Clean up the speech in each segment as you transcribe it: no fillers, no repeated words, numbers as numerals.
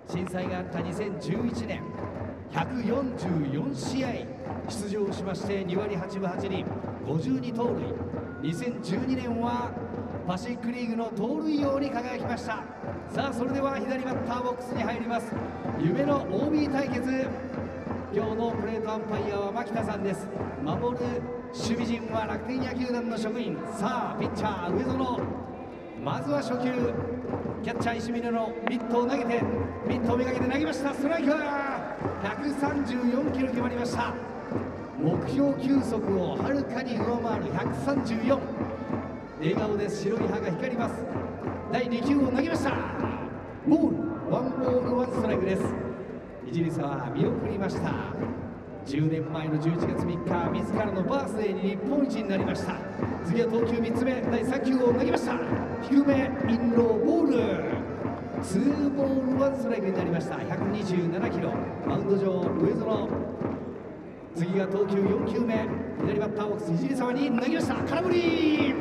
震災があった2011年144試合出場しまして2割8分8厘52盗塁。2012年はパシフィックリーグの盗塁王に輝きました。さあそれでは左バッターボックスに入ります夢の OB 対決。今日のプレートアンパイアは牧田さんです。守る守備陣は楽天野球団の職員。さあピッチャー上園、まずは初球キャッチャー石峰のミットを投げてミットをめがけて投げました。ストライク134キロ決まりました。目標球速をはるかに上回る134。笑顔で白い歯が光ります。第2球を投げました。ボールワンボールワンストライクです。聖沢見送りました。10年前の11月3日自らのバースデーに日本一になりました。次は投球3つ目第3球を投げました。低めインローボール2ボール1ストライクになりました。127キロマウンド上上園、次が投球4球目左バッターボックス聖沢に投げました。空振り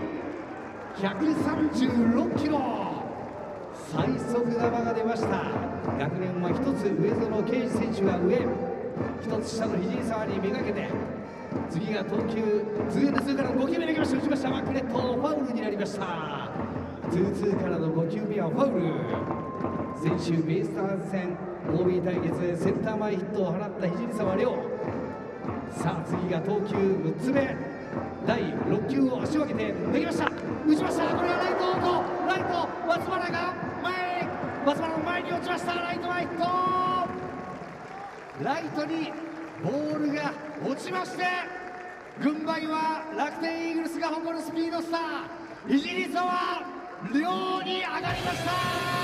136キロ最速球が出ました。学年は1つ上園圭司選手が上、1つ下の聖沢にめがけて次が投球2-2から5球目投げました。打ちましたバックネットファウルになりました。2-2からの5球目はファウル。先週ベイスターズ戦 OB 対決センター前ヒットを放った聖沢亮。さあ次が投球6つ目第6球を足を上げて投げました。打ちました。これはライトライト松原が前、松原の前に落ちました。ライト前ヒット、ライトにボールが落ちまして、軍配は楽天イーグルスが誇るスピードスター聖沢亮に上がりました。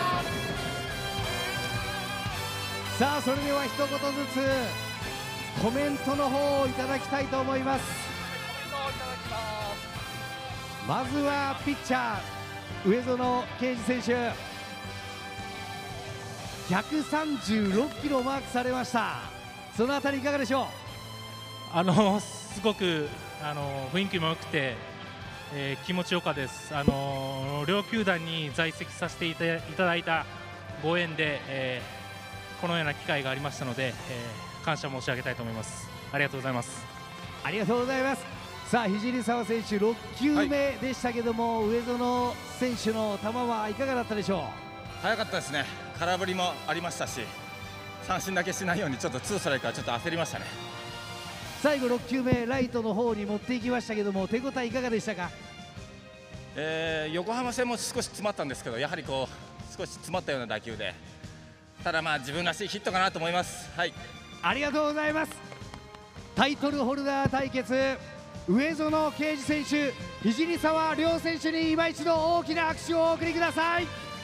さあそれでは一言ずつコメントの方をいただきたいと思います。まずはピッチャー上園圭司選手、136キロマークされました。そのあたりいかがでしょう。 すごく雰囲気も良くて、気持ちよかったです。両球団に在籍させていただいたご縁で、このような機会がありましたので、感謝申し上げたいと思います。ありがとうございます。 ありがとうございます。さあ聖沢選手6球目でしたけども、上園選手の球はいかがだったでしょう。 早かったですね。空振りもありましたし、三振だけしないようにちょっと2ストライクからちょっと焦りましたね。 最後6球目ライトの方に持っていきましたけども、手応えいかがでしたか。 横浜戦も少し詰まったんですけど、やはりこう少し詰まったような打球で、ただまあ自分らしいヒットかなと思います。はい、 ありがとうございます。タイトルホルダー対決上園圭司選手聖沢亮選手に今一度大きな拍手をお送りください。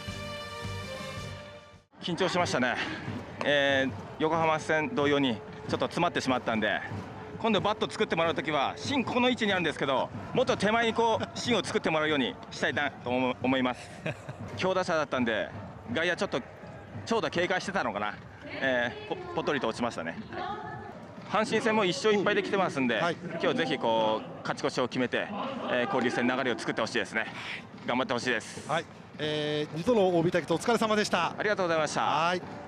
緊張しましたね。横浜戦同様にちょっと詰まってしまったんで、今度バット作ってもらうときは芯この位置にあるんですけど、もっと手前にこう芯を作ってもらうようにしたいなと思います。強打者だったんで外野ちょっと長打警戒してたのかな、ぽっとりと落ちましたね。阪神戦も1勝1敗で来てますんで、今日ぜひこう勝ち越しを決めて、交流戦流れを作ってほしいですね。頑張ってほしいです。 はい、2度の OB 対決お疲れ様でした。 ありがとうございました。 はい。